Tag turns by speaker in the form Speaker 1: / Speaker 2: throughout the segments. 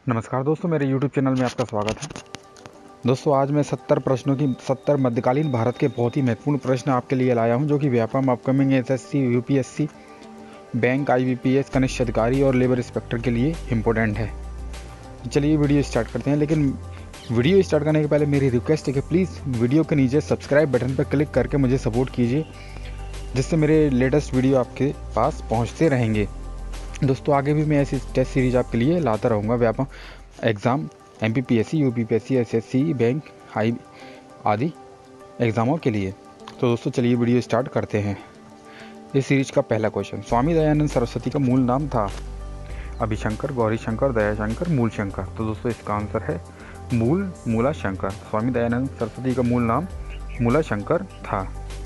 Speaker 1: नमस्कार दोस्तों, मेरे YouTube चैनल में आपका स्वागत है। दोस्तों, आज मैं 70 प्रश्नों की 70 मध्यकालीन भारत के बहुत ही महत्वपूर्ण प्रश्न आपके लिए लाया हूं, जो कि Vyapam, upcoming SSC, UPSC, bank, IBPS, कनिष्ठ अधिकारी और लेबर इंस्पेक्टर के लिए इम्पोर्टेंट है। चलिए वीडियो स्टार्ट करते हैं। लेकिन वीडियो स्टार्ट करने के पहले मेरी रिक्वेस्ट है कि प्लीज़ वीडियो के नीचे सब्सक्राइब बटन पर क्लिक करके मुझे सपोर्ट कीजिए, जिससे मेरे लेटेस्ट वीडियो आपके पास पहुँचते रहेंगे। दोस्तों, आगे भी मैं ऐसी टेस्ट सीरीज आपके लिए लाता रहूँगा, Vyapam exam, MPPSC, UPPSC, SSC, bank, high आदि एग्ज़ामों के लिए। तो दोस्तों, चलिए वीडियो स्टार्ट करते हैं। इस सीरीज का पहला क्वेश्चन, स्वामी दयानंद सरस्वती का मूल नाम था? अभिशंकर, गौरीशंकर, दयाशंकर, मूलशंकर। तो दोस्तों, इसका आंसर है मूलाशंकर। स्वामी दयानंद सरस्वती का मूल नाम मूलाशंकर था।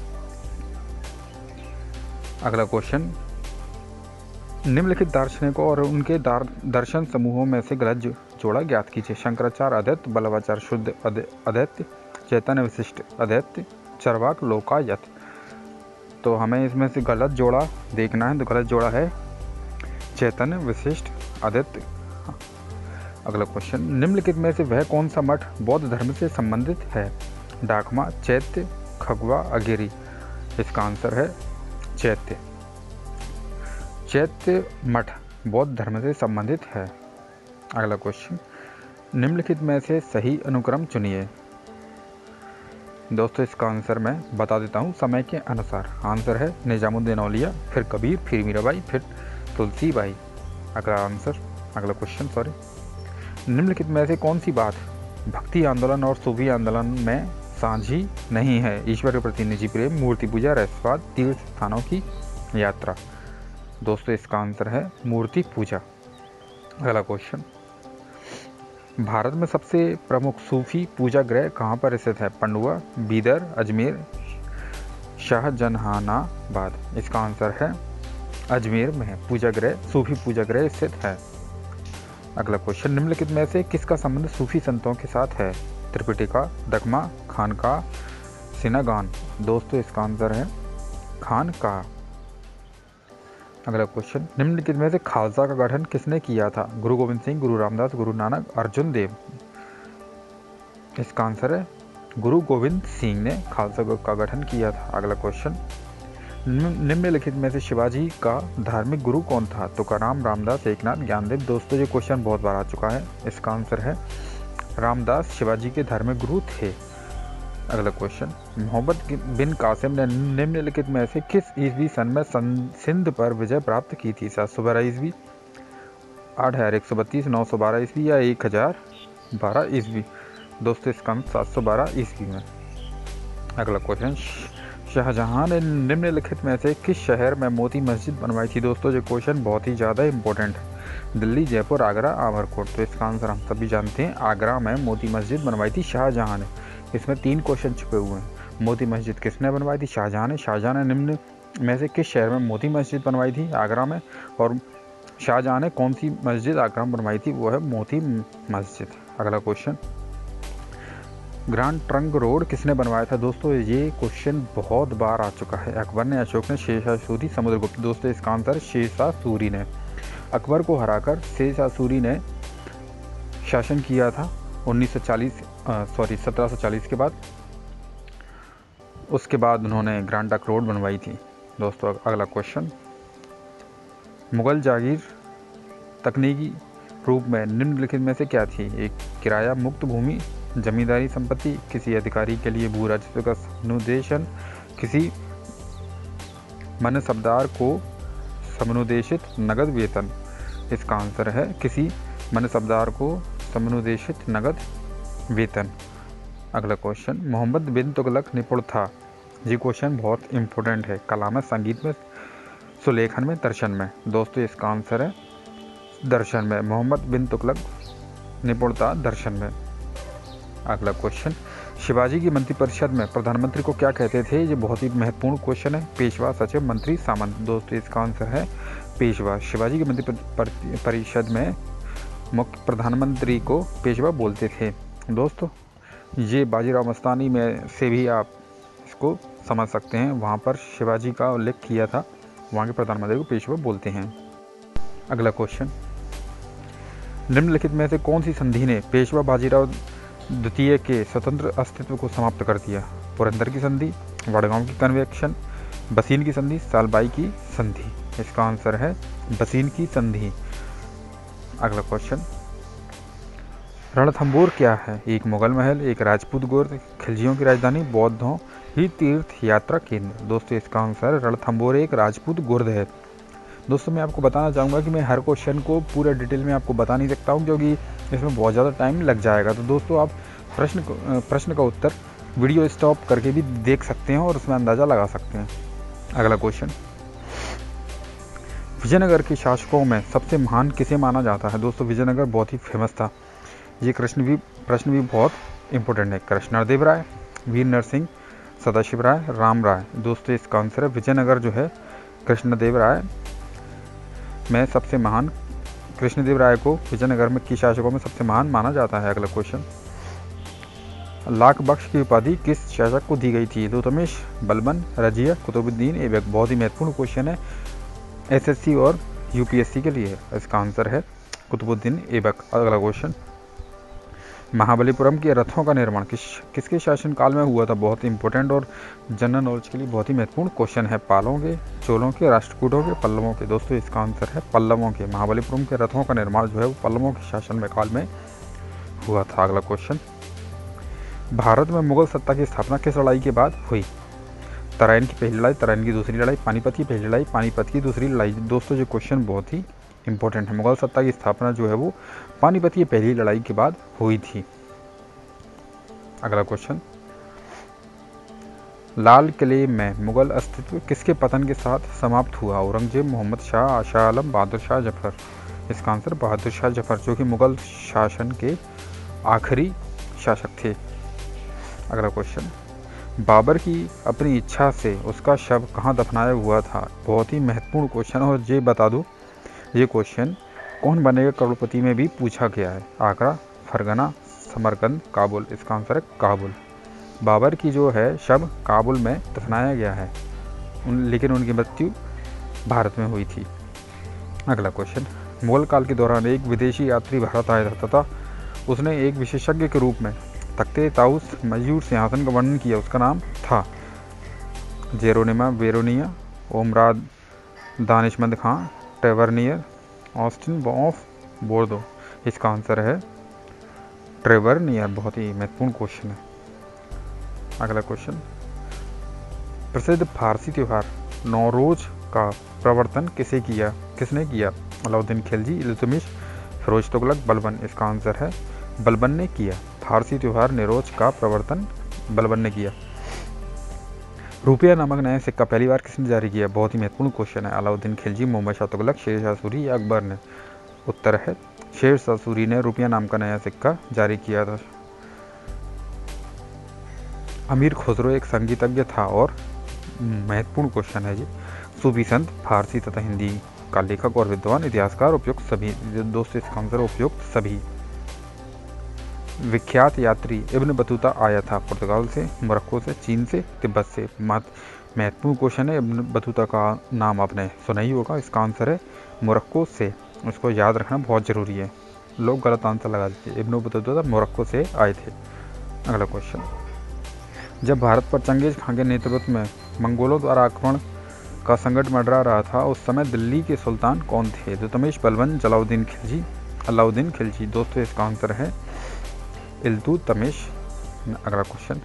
Speaker 1: अगला क्वेश्चन, निम्नलिखित दार्शनिकों और उनके दर्शन समूहों में से गलत जोड़ा ज्ञात कीजिए। शंकराचार्य अद्वैत, बल्लभाचार्य शुद्ध अद्वैत, चैतन्य विशिष्ट अद्वैत, चरवाक लोकायत। तो हमें इसमें से गलत जोड़ा देखना है। तो गलत जोड़ा है चैतन्य विशिष्ट अद्वैत। अगला क्वेश्चन, निम्नलिखित में से वह कौन सा मठ बौद्ध धर्म से संबंधित है? डाकमा, चैत्य, खगवा, अगेरी। इसका आंसर है चैत्य मठ बौद्ध धर्म से संबंधित है। अगला क्वेश्चन, निम्नलिखित में से सही अनुक्रम चुनिए। दोस्तों, इसका आंसर मैं बता देता हूँ समय के अनुसार। आंसर है निजामुद्दीन औलिया, फिर कबीर, फिर मीराबाई, फिर तुलसीबाई। अगला क्वेश्चन, निम्नलिखित में से कौन सी बात भक्ति आंदोलन और सूफी आंदोलन में साझी नहीं है? ईश्वर के प्रति निजी प्रेम, मूर्ति पूजा, रहस्यवाद, तीर्थ स्थानों की यात्रा। दोस्तों, इसका आंसर है मूर्ति पूजा। अगला क्वेश्चन, भारत में सबसे प्रमुख सूफी पूजा गृह कहाँ पर स्थित है? पंडुआ, बीदर, अजमेर, शाहजहानाबाद। इसका आंसर है अजमेर में सूफी पूजा गृह स्थित है। अगला क्वेश्चन, निम्नलिखित में से किसका संबंध सूफी संतों के साथ है? त्रिपिटिका, दकमा, खानका, सिनागान। दोस्तों, इसका आंसर है खानका। अगला क्वेश्चन, निम्नलिखित में से खालसा का गठन किसने किया था? गुरु गोविंद सिंह, गुरु रामदास, गुरु नानक, अर्जुन देव। इसका आंसर है गुरु गोविंद सिंह ने खालसा का गठन किया था। अगला क्वेश्चन, निम्नलिखित में से शिवाजी का धार्मिक गुरु कौन था? तुकाराम, रामदास, एकनाथ, ज्ञानदेव। दोस्तों, ये क्वेश्चन बहुत बार आ चुका है। इसका आंसर है रामदास शिवाजी के धार्मिक गुरु थे। अगला क्वेश्चन, मोहम्मद बिन कासिम ने निम्नलिखित में से किस ईस्वी सन में सिंध पर विजय प्राप्त की थी? 712 ईस्वी, 8132, 912 ईस्वी या 1012 ईस्वी? दोस्तों, इसका 712 ईस्वी में। अगला क्वेश्चन, शाहजहां ने निम्नलिखित में से किस शहर में मोती मस्जिद बनवाई थी? दोस्तों, ये क्वेश्चन बहुत ही ज़्यादा इंपॉर्टेंट है। दिल्ली, जयपुर, आगरा, आमरकोट। तो इसका आंसर हम सभी जानते हैं, आगरा में मोती मस्जिद बनवाई थी शाहजहां ने। इसमें 3 क्वेश्चन छुपे हुए हैं। मोती मस्जिद किसने बनवाई थी? शाहजहां ने। शाहजहां ने निम्न में से किस शहर में मोती मस्जिद बनवाई थी? आगरा में। और शाहजहां ने कौन सी मस्जिद आगरा में बनवाई थी? वो है मोती मस्जिद। अगला क्वेश्चन, ग्रांड ट्रंक रोड किसने बनवाया था? दोस्तों, ये क्वेश्चन बहुत बार आ चुका है। अकबर ने, अशोक ने, शेरशाह सूरी, समुद्रगुप्त। दोस्तों, इसका आंसर शेरशाह सूरी ने। अकबर को हराकर शेरशाह सूरी ने शासन किया था 1740 के बाद। उसके बाद उन्होंने ग्रांड ट्रंक रोड बनवाई थी। दोस्तों, अगला क्वेश्चन, मुगल जागीर तकनीकी रूप में निम्नलिखित में से क्या थी? एक किराया मुक्त भूमि, जमींदारी संपत्ति, किसी अधिकारी के लिए भू राजस्व का समनुदेशन, किसी मनसबदार को समनुदेशित नगद वेतन। इसका आंसर है किसी मनसबदार को समनुदेशित नगद वेतन। अगला क्वेश्चन, मोहम्मद बिन तुगलक निपुण था? ये क्वेश्चन बहुत इंपॉर्टेंट है। कला में, संगीत में, सुलेखन में, दर्शन में। दोस्तों, इसका आंसर है दर्शन में। मोहम्मद बिन तुगलक निपुण था दर्शन में। अगला क्वेश्चन, शिवाजी की मंत्रिपरिषद में प्रधानमंत्री को क्या कहते थे? ये बहुत ही महत्वपूर्ण क्वेश्चन है। पेशवा, सचिव, मंत्री, सामंत। दोस्तों, इसका आंसर है पेशवा। शिवाजी की मंत्रिपरिषद में मुख्य प्रधानमंत्री को पेशवा बोलते थे। दोस्तों, ये बाजीराव मस्तानी में से भी आप इसको समझ सकते हैं। वहाँ पर शिवाजी का उल्लेख किया था, वहाँ के प्रधानमंत्री को पेशवा बोलते हैं। अगला क्वेश्चन, निम्नलिखित में से कौन सी संधि ने पेशवा बाजीराव द्वितीय के स्वतंत्र अस्तित्व को समाप्त कर दिया? पुरंदर की संधि, वडगांव की कन्वेक्शन, बसीन की संधि, सालबाई की संधि। इसका आंसर है बसीन की संधि। अगला क्वेश्चन, रणथंभौर क्या है? एक मुगल महल, एक राजपूत गुर्द, खिलजियों की राजधानी, बौद्धों ही तीर्थ यात्रा केंद्र। दोस्तों इसका आंसर रणथंभौर एक राजपूत गुर्द है। दोस्तों मैं आपको बताना चाहूँगा कि मैं हर क्वेश्चन को पूरे डिटेल में आपको बता नहीं सकता हूँ, क्योंकि इसमें बहुत ज़्यादा टाइम लग जाएगा। तो दोस्तों आप प्रश्न का उत्तर वीडियो स्टॉप करके भी देख सकते हैं और उसमें अंदाज़ा लगा सकते हैं। अगला क्वेश्चन, विजयनगर के शासकों में सबसे महान किसे माना जाता है? दोस्तों विजयनगर बहुत ही फेमस था। ये प्रश्न भी बहुत इंपॉर्टेंट है। कृष्णदेव राय, वीर नरसिंह, सदाशिव राय, राम राय। दोस्तों इसका आंसर है विजयनगर जो है कृष्णदेव राय में सबसे महान, कृष्णदेव राय को विजयनगर में की शासकों में सबसे महान माना जाता है। अगला क्वेश्चन, लाख बख्श की उपाधि किस शासक को दी गई थी? इल्तुतमिश, बलबन, रजिया, कुतुबुद्दीन ऐबक। बहुत ही महत्वपूर्ण क्वेश्चन है एसएससी और यूपीएससी के लिए। इसका आंसर है कुतुबुद्दीन ऐबक। अगला क्वेश्चन, महाबलीपुरम के रथों का निर्माण किसके शासनकाल में हुआ था? बहुत इंपॉर्टेंट और जनरल नॉलेज के लिए बहुत ही महत्वपूर्ण क्वेश्चन है। पालों के, चोलों के, राष्ट्रकूटों के, पल्लवों के। दोस्तों इसका आंसर है पल्लवों के। महाबलीपुरम के रथों का निर्माण जो है वो पल्लवों के शासन काल में हुआ था। अगला क्वेश्चन, भारत में मुगल सत्ता की स्थापना किस लड़ाई के बाद हुई? तराइन की पहली लड़ाई, तराइन की दूसरी लड़ाई, पानीपत की पहली लड़ाई, पानीपत की दूसरी लड़ाई। दोस्तों जो क्वेश्चन बहुत ही इंपॉर्टेंट है। मुगल सत्ता की स्थापना जो है वो पानीपत की पहली लड़ाई के बाद हुई थी। अगला क्वेश्चन, लाल किले में मुगल अस्तित्व किसके पतन के साथ समाप्त हुआ? औरंगजेब, मोहम्मद शाह, शाह आलम, बहादुर शाह जफर। इसका आंसर बहादुर शाह जफर, जो कि मुगल शासन के आखिरी शासक थे। अगला क्वेश्चन, बाबर की अपनी इच्छा से उसका शव कहाँ दफनाया हुआ था? बहुत ही महत्वपूर्ण क्वेश्चन। और ये बता दूं, ये क्वेश्चन कौन बनेगा करोड़पति में भी पूछा गया है। आगरा, फरगना, समरकंद, काबुल। इसका आंसर है काबुल। बाबर की जो है शव काबुल में दफनाया गया है, लेकिन उनकी मृत्यु भारत में हुई थी। अगला क्वेश्चन, मुगल काल के दौरान एक विदेशी यात्री भारत आया था तथा उसने एक विशेषज्ञ के रूप में तख्ते ताउस मयूर सिंहासन का वर्णन किया। उसका नाम था जेरोनिमा बेरोनिया, ओमराद Danishmand Khan, Tavernier, Austin of Bordeaux. इसका आंसर है ट्रेवरनियर। बहुत ही महत्वपूर्ण क्वेश्चन है। अगला क्वेश्चन, प्रसिद्ध फारसी त्यौहार नौरोज का प्रवर्तन किसने किया? अलाउद्दीन खिलजी, इल्तुतमिश, फिरोज तुगलक, बलबन। इसका आंसर है बलबन ने किया। फारसी त्यौहार नौरोज का प्रवर्तन बलबन ने किया। रुपया नामक नया सिक्का पहली बार किसने जारी किया? बहुत ही महत्वपूर्ण क्वेश्चन है। अलाउद्दीन खिलजी, मोहम्मद शाह तुगलक, शेर शाह सूरी या अकबर ने? उत्तर है शेर शाह सूरी ने रुपया नाम का नया सिक्का जारी किया था। अमीर खुसरो एक संगीतज्ञ था और महत्वपूर्ण क्वेश्चन है जी। सूफी संत, फारसी तथा हिंदी का लेखक और विद्वान, इतिहासकार, उपयुक्त सभी। दोस्तों इसका आंसर उपयुक्त सभी। विख्यात यात्री इब्न बतूता आया था पुर्तगाल से, मोरक्को से, चीन से, तिब्बत से। महत्वपूर्ण क्वेश्चन है। इब्न बतूता का नाम आपने सुना ही होगा। इसका आंसर है मोरक्को से। उसको याद रखना बहुत ज़रूरी है। लोग गलत आंसर लगा देते हैं। इब्न बतूता मोरक्को से आए थे। अगला क्वेश्चन, जब भारत पर चंगेज खां के नेतृत्व में मंगोलों द्वारा आक्रमण का संकट मंडरा रहा था, उस समय दिल्ली के सुल्तान कौन थे? इल्तुतमिश, बलबन, जलाउद्दीन खिलजी, अलाउद्दीन खिलजी। दोस्तों इसका आंसर है इल्तुतमिश। अगला क्वेश्चन,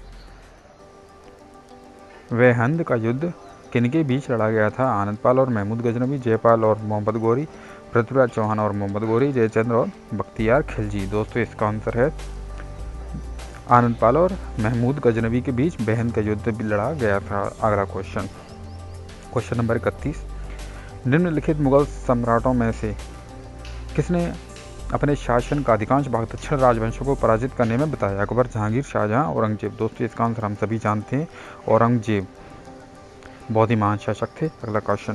Speaker 1: वेहंद का युद्ध किनके बीच लड़ा गया था? आनंदपाल और महमूद गजनवी, जयपाल और मोहम्मद गौरी, पृथ्वीराज चौहान और मोहम्मद गौरी, जयचंद्र और बख्तियार खिलजी। दोस्तों इसका आंसर है आनंदपाल और महमूद गजनवी के बीच वेहंद का युद्ध भी लड़ा गया था। अगला क्वेश्चन, क्वेश्चन नंबर 31, निम्नलिखित मुगल सम्राटों में से किसने अपने शासन का अधिकांश भाग दक्षिण राजवंशों को पराजित करने में बताया? अकबर, जहांगीर, शाहजहां, औरंगजेब। दोस्तों इसका आंसर हम सभी जानते हैं, औरंगजेब बहुत ही महान शासक थे। अगला क्वेश्चन,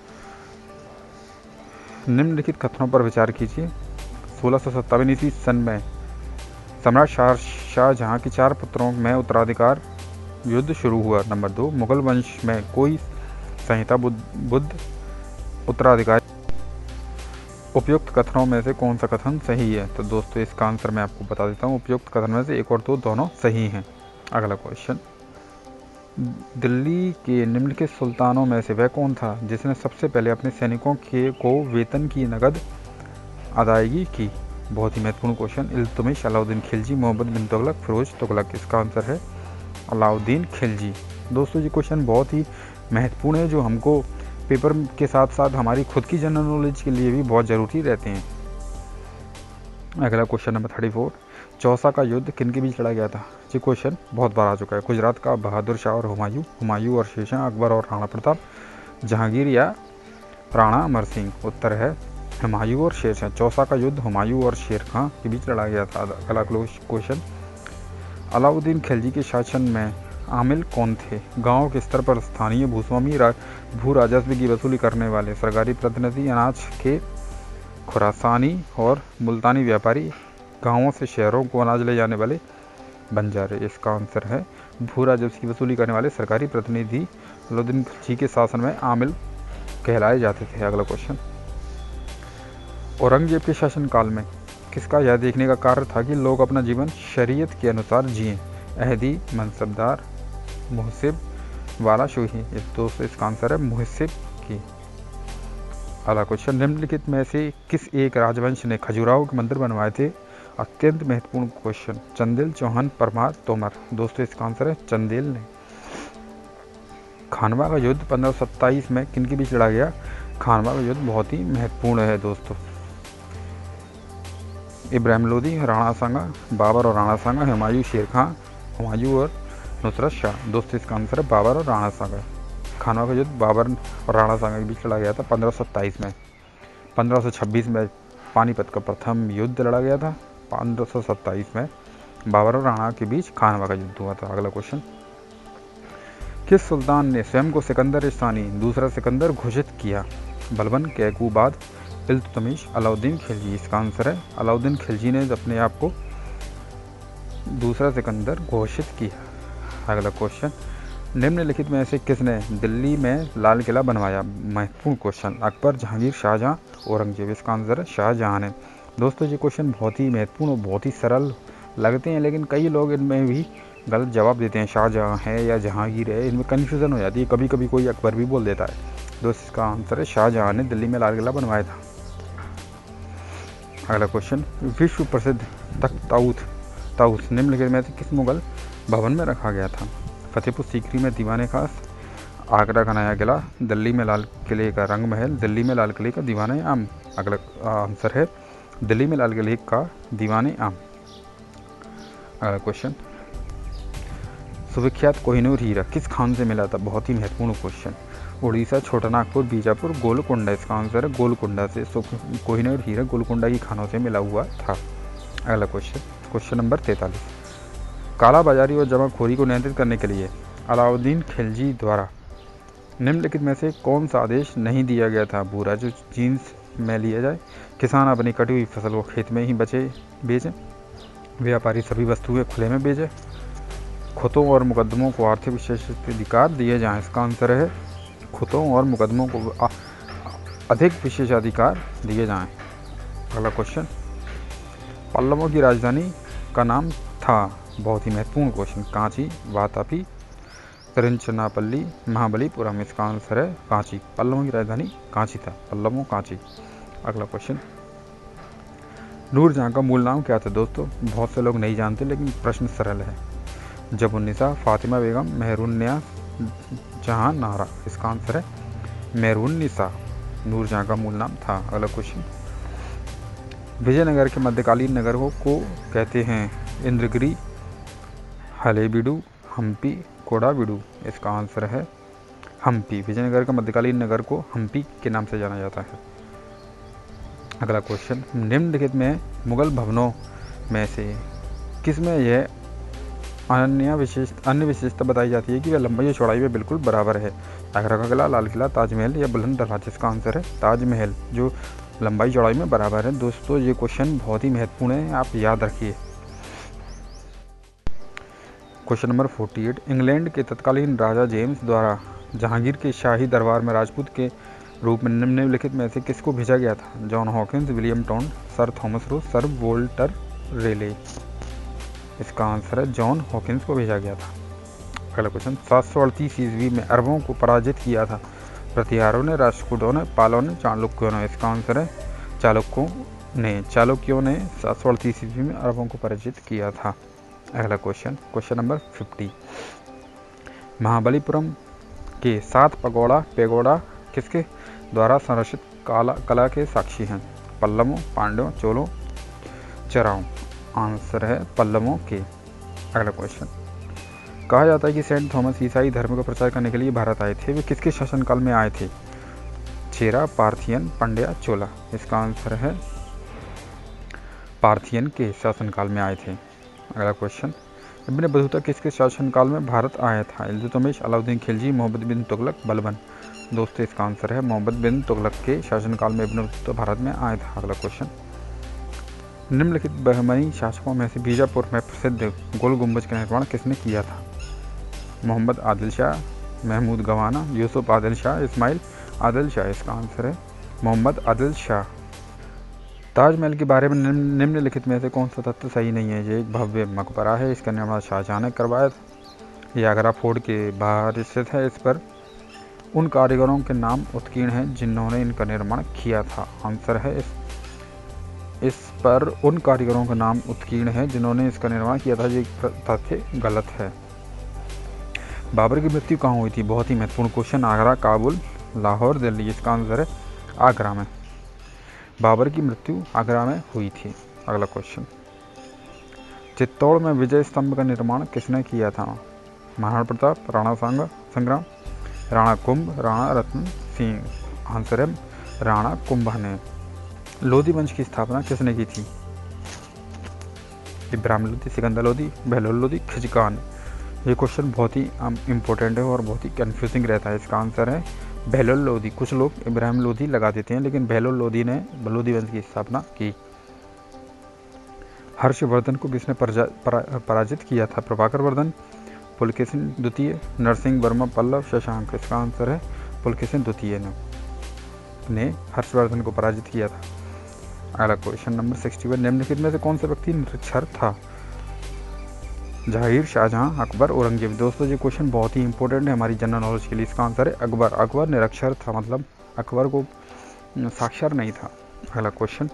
Speaker 1: निम्नलिखित कथनों पर विचार कीजिए। 1657 ईस्वी सन में सम्राट शाहजहां के 4 पुत्रों में उत्तराधिकार युद्ध शुरू हुआ। नंबर 2, मुगल वंश में कोई संहिता बुद्ध उत्तराधिकारी उपयुक्त कथनों में से कौन सा कथन सही है? तो दोस्तों इसका आंसर मैं आपको बता देता हूँ। उपयुक्त कथन में से 1 और 2 दोनों सही हैं। अगला क्वेश्चन, दिल्ली के निम्नलिखित सुल्तानों में से वह कौन था जिसने सबसे पहले अपने सैनिकों को वेतन की नकद अदायगी की? बहुत ही महत्वपूर्ण क्वेश्चन। इल्तुतमिश, अलाउद्दीन खिलजी, मोहम्मद बिन तुगलक, फिरोज तुगलक। इसका आंसर है अलाउद्दीन खिलजी। दोस्तों ये क्वेश्चन बहुत ही महत्वपूर्ण है, जो हमको पेपर के साथ साथ हमारी खुद की जनरल नॉलेज के लिए भी बहुत ज़रूरी रहते हैं। अगला क्वेश्चन नंबर 34, चौसा का युद्ध किन के बीच लड़ा गया था? ये क्वेश्चन बहुत बार आ चुका है। गुजरात का बहादुर शाह और हुमायूं, हुमायूं और शेरशाह, अकबर और राणा प्रताप, जहांगीर या राणा अमर सिंह? उत्तर है हुमायूं और शेरशाह। चौसा का युद्ध हुमायूं और शेर खां के बीच लड़ा गया था। अगला क्वेश्चन, अलाउद्दीन खिलजी के शासन में आमिल कौन थे? गांव के स्तर पर स्थानीय भूस्वामी, भू राजस्व की वसूली करने वाले सरकारी प्रतिनिधि, अनाज के खुरासानी और मुल्तानी व्यापारी, गांवों से शहरों को अनाज ले जाने वाले बंजारे। इसका आंसर है भू राजस्व की वसूली करने वाले सरकारी प्रतिनिधि अलाउद्दीन खिलजी के शासन में आमिल कहलाए जाते थे। अगला क्वेश्चन, औरंगजेब के शासनकाल में किसका यह देखने का कार्य था कि लोग अपना जीवन शरीयत के अनुसार जिएं? अहदी, मनसबदार, मुहसिब, वाला शोही। दोस्तों इसका आंसर है मुहसिब की। अगला क्वेश्चन, निम्नलिखित में से किस एक राजवंश ने खजुराहो के मंदिर बनवाए थे? अत्यंत महत्वपूर्ण क्वेश्चन। चंदेल, चौहान, परमार, तोमर। दोस्तों इसका आंसर है चंदेल ने। खानवा का युद्ध 1527 में किन के बीच लड़ा गया? खानवा का युद्ध बहुत ही महत्वपूर्ण है दोस्तों। इब्राहिम लोदी, राणा सांगा, बाबर और राणा सांगा, हुमायूं, शेर खां, हुमायूं और नुसरत शाह। दोस्तों इसका आंसर है बाबर और राणा सांगा। खानवा का युद्ध बाबर और राणा सांगा के बीच लड़ा गया था 1527 में। 1526 में पानीपत का प्रथम युद्ध लड़ा गया था। 1527 में बाबर और राणा के बीच खानवा का युद्ध हुआ था। अगला क्वेश्चन, किस सुल्तान ने स्वयं को सिकंदर स्थानी दूसरा सिकंदर घोषित किया? बलबन, कैकूबाद, इल्तुतमिश, अलाउद्दीन खिलजी। इसका आंसर है अलाउद्दीन खिलजी ने अपने आप को दूसरा सिकंदर घोषित किया। अगला क्वेश्चन, निम्नलिखित में से किसने दिल्ली में लाल किला बनवाया? महत्वपूर्ण क्वेश्चन। अकबर, जहांगीर, शाहजहां, औरंगजेब। इसका आंसर है शाहजहां ने। दोस्तों ये क्वेश्चन बहुत ही महत्वपूर्ण और बहुत ही सरल लगते हैं, लेकिन कई लोग इनमें भी गलत जवाब देते हैं। शाहजहां है या जहांगीर है, इनमें कन्फ्यूज़न हो जाती है। कभी कभी कोई अकबर भी बोल देता है। दोस्तों इसका आंसर है शाहजहां ने दिल्ली में लाल किला बनवाया था। अगला क्वेश्चन, विश्व प्रसिद्ध तख्त ताउस निम्नलिखित में से किस मुगल भवन में रखा गया था? फतेहपुर सीकरी में दीवाने खास, आगरा का नया किला, दिल्ली में लाल किले का रंग महल, दिल्ली में लाल किले का दीवाने आम। अगला आंसर है दिल्ली में लाल किले का दीवाने आम। अगला क्वेश्चन, सुविख्यात कोहिनूर हीरा किस खान से मिला था? बहुत ही महत्वपूर्ण क्वेश्चन। उड़ीसा, छोटानागपुर, बीजापुर, गोलकुंडा। इसका आंसर है गोलकुंडा से। कोहिनूर हीरा गोलकुंडा की खानों से मिला हुआ था। अगला क्वेश्चन नंबर 43, कालाबाजारी और जमाखोरी को नियंत्रित करने के लिए अलाउद्दीन खिलजी द्वारा निम्नलिखित में से कौन सा आदेश नहीं दिया गया था? भूरा जो जीन्स में लिया जाए, किसान अपनी कटी हुई फसल को खेत में ही बेचें, व्यापारी सभी वस्तुएं खुले में बेचें, खुतों और मुकदमों को आर्थिक विशेषाधिकार दिए जाएं। इसका आंसर है खुतों और मुकदमों को अधिक विशेषाधिकार दिए जाएं। अगला क्वेश्चन, पल्लवों की राजधानी का नाम था? बहुत ही महत्वपूर्ण क्वेश्चन। कांची, वातापी, तिरुचिरापल्ली, महाबलीपुरम। इसका आंसर है कांची। पल्लवों की राजधानी कांची था। पल्लवों, कांची। अगला क्वेश्चन, नूरजहां का मूल नाम क्या था? दोस्तों बहुत से लोग नहीं जानते, लेकिन प्रश्न सरल है। जबुन्निसा, फातिमा बेगम, मेहरुन्निसा, जहां नारा। इसका आंसर है मेहरुन्निसा। नूरजहां का मूल नाम था। अगला क्वेश्चन, विजयनगर के मध्यकालीन नगर को कहते हैं? इंद्रगिरी, हलेबीडु, हम्पी, कोडागुडू। इसका आंसर है हम्पी। विजयनगर का मध्यकालीन नगर को हम्पी के नाम से जाना जाता है। अगला क्वेश्चन, निम्नलिखित में मुगल भवनों में से किसमें यह अन्य विशेषता बताई जाती है कि वह लंबाई और चौड़ाई में बिल्कुल बराबर है? आगरा का किला, लाल किला, ताजमहल या बुलंद दरवाजा। इसका आंसर है ताजमहल, जो लंबाई चौड़ाई में बराबर है। दोस्तों ये क्वेश्चन बहुत ही महत्वपूर्ण है, आप याद रखिए। क्वेश्चन नंबर 48, इंग्लैंड के तत्कालीन राजा जेम्स द्वारा जहांगीर के शाही दरबार में राजपूत के रूप में निम्नलिखित में से किसको भेजा गया था? जॉन हॉकिंस, विलियम टोंड, sir Thomas Roe, sir Walter Raleigh. इसका आंसर है जॉन हॉकिंस को भेजा गया था। अगला क्वेश्चन, 738 ईस्वी में अरबों को पराजित किया था? प्रतिहारों ने, राष्ट्रकूटों ने, पालों ने, चालुक्यों ने। इसका आंसर है चालुक्यों ने 738 ईस्वी में अरबों को पराजित किया था। अगला क्वेश्चन, क्वेश्चन नंबर 50, महाबलीपुरम के 7 पेगोड़ा किसके द्वारा संरक्षित कला के साक्षी हैं? पल्लवों, पांड्यों, चोलों, चेराओं। आंसर है पल्लवों के। अगला क्वेश्चन, कहा जाता है कि सेंट थॉमस ईसाई धर्म का प्रचार करने के लिए भारत आए थे। वे किसके शासनकाल में आए थे? चेरा, पार्थियन, पांड्या, चोला। इसका आंसर है पार्थियन के शासनकाल में आए थे। अगला क्वेश्चन, इब्न बतूता किसके शासनकाल में भारत आया था? इल्तुतमिश, अलाउद्दीन खिलजी, मोहम्मद बिन तुगलक, बलबन। दोस्तों इसका आंसर है मोहम्मद बिन तुगलक के शासनकाल में इब्न बतूता भारत में आया था। अगला क्वेश्चन, निम्नलिखित बहमनी शासकों में से बीजापुर में प्रसिद्ध गोल गुंबज का निर्माण किसने किया था? मोहम्मद आदिल शाह, महमूद गवाना, यूसुफ आदिल शाह, इस्माइल आदिल शाह। इसका आंसर है मोहम्मद आदिल शाह। ताजमहल के बारे में निम्नलिखित में से कौन सा तथ्य सही नहीं है? ये एक भव्य मकबरा है, इसका निर्माण शाहजहां ने करवाया था। यह आगरा फोर्ट के बाहर स्थित है। इस पर उन कारीगरों के नाम उत्कीर्ण हैं जिन्होंने इनका निर्माण किया था। आंसर है इस पर उन कारीगरों का नाम उत्कीर्ण है जिन्होंने इसका निर्माण किया था। ये तथ्य गलत है। बाबर की मृत्यु कहाँ हुई थी? बहुत ही महत्वपूर्ण क्वेश्चन। आगरा, काबुल, लाहौर, दिल्ली। इसका आंसर है आगरा में। बाबर की मृत्यु आगरा में हुई थी। अगला क्वेश्चन, चित्तौड़ में विजय स्तंभ का निर्माण किसने किया था? महाराणा प्रताप, राणा संग्राम, राणा कुंभ, राणा रतन सिंह। आंसर है राणा कुंभ ने। लोधी वंश की स्थापना किसने की थी? इब्राहिम लोधी, सिकंदर लोधी, बहलोल लोधी, खिजकान। ये क्वेश्चन बहुत ही इम्पोर्टेंट है और बहुत ही कंफ्यूजिंग रहता है। इसका आंसर है बहलोल लोधी। कुछ लोग इब्राहिम लोधी लगा देते हैं, लेकिन बहलोल लोधी ने लोधी वंश की स्थापना की। हर्षवर्धन को किसने पराजित किया था? प्रभाकर वर्धन, पुलकेशिन द्वितीय, नरसिंह वर्मा, पल्लव, शशांक। इसका आंसर है पुलकेशिन द्वितीय ने हर्षवर्धन को पराजित किया था। अगला क्वेश्चन नंबर 61, निम्नलिखित में से कौन सा व्यक्ति निरक्षर था? जहांगीर, शाहजहां, अकबर, औरंगजेब। दोस्तों ये क्वेश्चन बहुत ही इंपॉर्टेंट है हमारी जनरल नॉलेज के लिए। इसका आंसर है अकबर। अकबर निरक्षर था, मतलब अकबर को साक्षर नहीं था। अगला क्वेश्चन,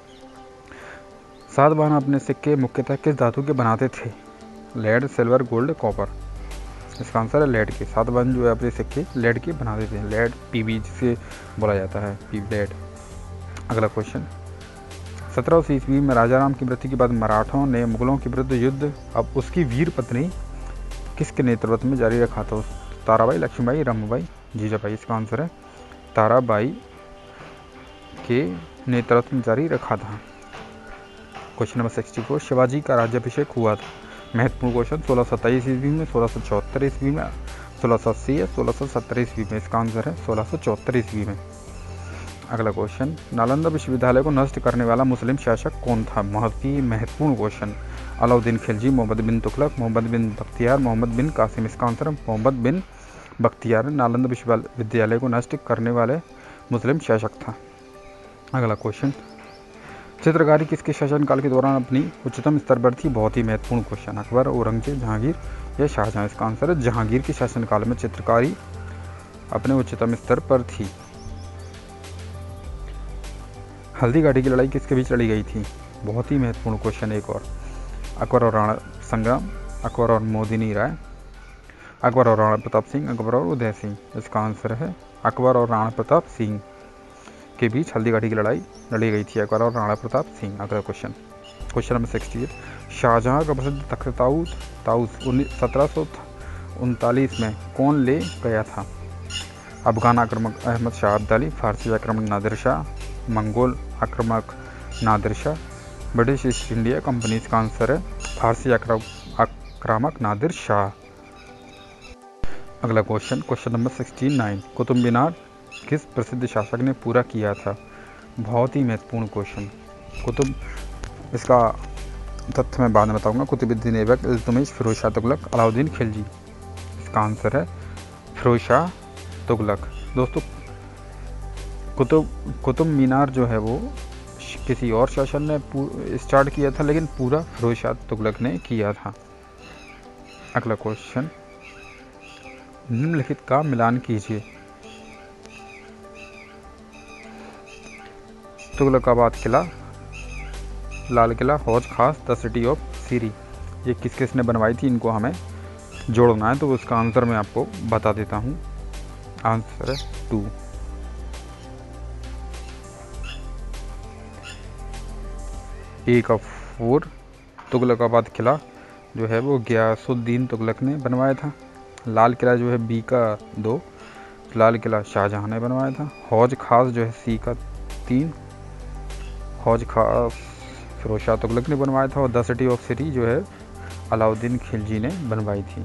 Speaker 1: सातवाहन अपने सिक्के मुख्यतः किस धातु के बनाते थे? Lead, silver, gold, copper. इसका आंसर है लेड के। सातवाहन जो है अपने सिक्के लेड के बनाते थे। लेड पीबी जिसे बोला जाता है, लेड। अगला क्वेश्चन, 1700 ईस्वी में राजा राम की मृत्यु के बाद मराठों ने मुगलों के विरुद्ध युद्ध अब उसकी वीर पत्नी किसके नेतृत्व में जारी रखा था? ताराबाई, लक्ष्मीबाई, रमाबाई, जीजाबाई। इसका आंसर है ताराबाई के नेतृत्व में जारी रखा था। क्वेश्चन नंबर 64, शिवाजी का राज्याभिषेक हुआ था? महत्वपूर्ण क्वेश्चन। 1627 ईस्वी में, 1674 ईस्वी में, 1680 या 1670 ईस्वी में। इसका आंसर है 1674 ईस्वी में। अगला क्वेश्चन, नालंदा विश्वविद्यालय को नष्ट करने वाला मुस्लिम शासक कौन था? बहुत ही महत्वपूर्ण क्वेश्चन। अलाउद्दीन खिलजी, मोहम्मद बिन तुगलक, मोहम्मद बिन बख्तियार, मोहम्मद बिन कासिम। इसका आंसर है मोहम्मद बिन बख्तियार। नालंदा विश्वविद्यालय को नष्ट करने वाले मुस्लिम शासक था। अगला क्वेश्चन, चित्रकारी किसके शासनकाल के दौरान अपनी उच्चतम स्तर पर थी? बहुत ही महत्वपूर्ण क्वेश्चन। अकबर, औरंगजेब, जहांगीर या शाहजहां। इसका आंसर है जहांगीर के शासनकाल में चित्रकारी अपने उच्चतम स्तर पर थी। हल्दी घाटी की लड़ाई किसके बीच लड़ी गई थी? बहुत ही महत्वपूर्ण क्वेश्चन। एक और, अकबर और राणा संग्राम, अकबर और मोदिनी राय, अकबर और राणा प्रताप सिंह, अकबर और उदय सिंह। इसका आंसर है अकबर और राणा प्रताप सिंह के बीच हल्दी घाटी की लड़ाई लड़ी गई थी, अकबर और राणा प्रताप सिंह। अगला क्वेश्चन, क्वेश्चन नंबर 68, शाहजहां का प्रसिद्ध तख्त ताउस 1739 में कौन ले गया था? अफगान आक्रमक अहमद शाह अब्दाली, फारसी आक्रमक नादिर शाह, मंगोल आक्रमक Nadir Shah, British East India company. इसका आंसर है फारसी आक्रामक नादिर शाह। अगला question, question number 69, Qutub Minar किस प्रसिद्ध शासक ने पूरा किया था? बहुत ही महत्वपूर्ण क्वेश्चन। कुतुब, इसका तथ्य मैं बाद में बताऊंगा। कुतुबुद्दीन ऐबक, इल्तुतमिश, फिरोज शाह तुगलक, अलाउद्दीन खिलजी। इसका आंसर है फिरोज शाह तुगलक। दोस्तों कुतुब मीनार जो है वो किसी और शासन ने स्टार्ट किया था, लेकिन पूरा फिरोज शाह तुगलक ने किया था। अगला क्वेश्चन, निम्नलिखित का मिलान कीजिए। तुगलकाबाद किला, लाल किला, हौज खास, द सिटी ऑफ सीरी, ये किस किस ने बनवाई थी, इनको हमें जोड़ना है। तो उसका आंसर मैं आपको बता देता हूँ। आंसर है 2। ए का 4, तुगलकाबाद किला जो है वो गियासुद्दीन तुगलक ने बनवाया था। लाल किला जो है बी का 2, लाल किला शाहजहां ने बनवाया था। हौज खास जो है सी का 3, हौज खास फिरोज शाह तुगलक ने बनवाया था। और द सिटी ऑफ सिटी जो है अलाउद्दीन खिलजी ने बनवाई थी।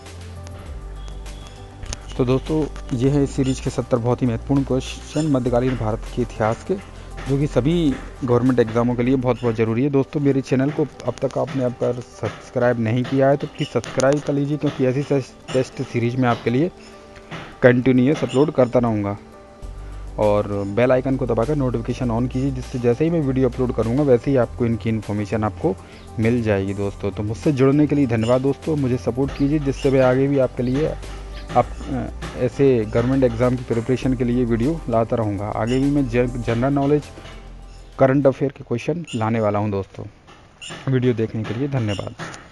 Speaker 1: तो दोस्तों ये है इस सीरीज के 70 बहुत ही महत्वपूर्ण क्वेश्चन मध्यकालीन भारत के इतिहास के, जो कि सभी गवर्नमेंट एग्जामों के लिए बहुत बहुत ज़रूरी है। दोस्तों मेरे चैनल को अब तक आपने अगर सब्सक्राइब नहीं किया है तो प्लीज़ सब्सक्राइब कर लीजिए, क्योंकि ऐसी टेस्ट सीरीज में आपके लिए कंटिन्यूस अपलोड करता रहूँगा। और बेल आइकन को दबाकर नोटिफिकेशन ऑन कीजिए, जिससे जैसे ही मैं वीडियो अपलोड करूँगा वैसे ही आपको इनकी इन्फॉर्मेशन आपको मिल जाएगी। दोस्तों तो मुझसे जुड़ने के लिए धन्यवाद दोस्तों, मुझे सपोर्ट कीजिए, जिससे मैं आगे भी आपके लिए ऐसे गवर्नमेंट एग्ज़ाम की प्रिपरेशन के लिए वीडियो लाता रहूँगा। आगे भी मैं जनरल नॉलेज, करंट अफेयर के क्वेश्चन लाने वाला हूँ दोस्तों। वीडियो देखने के लिए धन्यवाद।